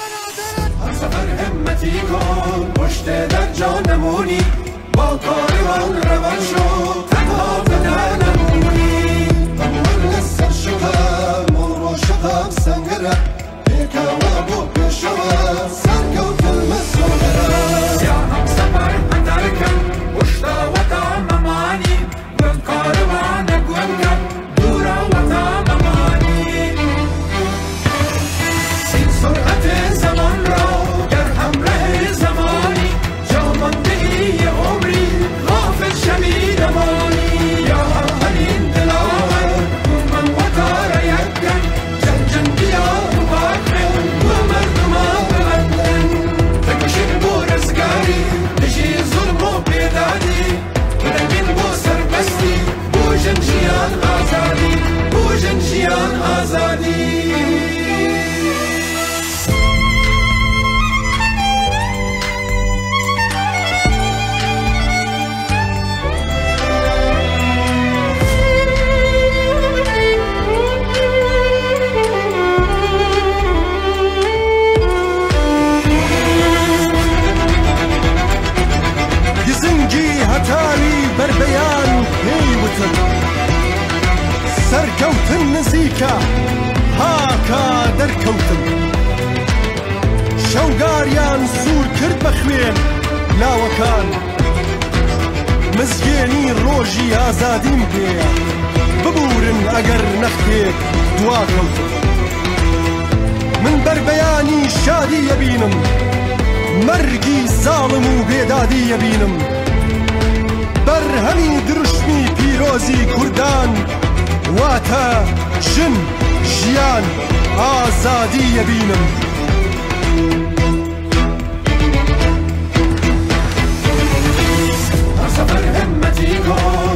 هر سفر همتی کن پشت در جا نمونی با کاروان روان شو تنها فدا نمونی اول لسر شدم مرو شدم سنگره پیکا و بو پیشوه سرگو المسؤولة يا هم سفر هندركن وشتا وتا مماني بالكاروان قولكن دورا وتا مماني سين سرعة زمان را گر همراه زماني جامن دهی عمري غافل شمي دماني يا أولين دلاور ومن وتا ريكن جنجن بيا مباكن ومردما ببندن تكشن بورزگاری نشی ظلم و بیدادی ودنگین بو سربستی بوجن جیان آزادی بوجن جیان آزادی هتاری بر بیان هیوتن سرکوتن نزیکا هاکا درکوتن شوگاریان سور کرد بخوین لاوکان مزگینی روژی آزادیم پیا ببورن اگر نختیک دوا کوتن من بر بیانی شادی یبینم مرگی ظالم و بیدادی یبینم برهمی درشمی پیروزی کردان واتا جن جیان آزادی یبینم هر سفر همتی کن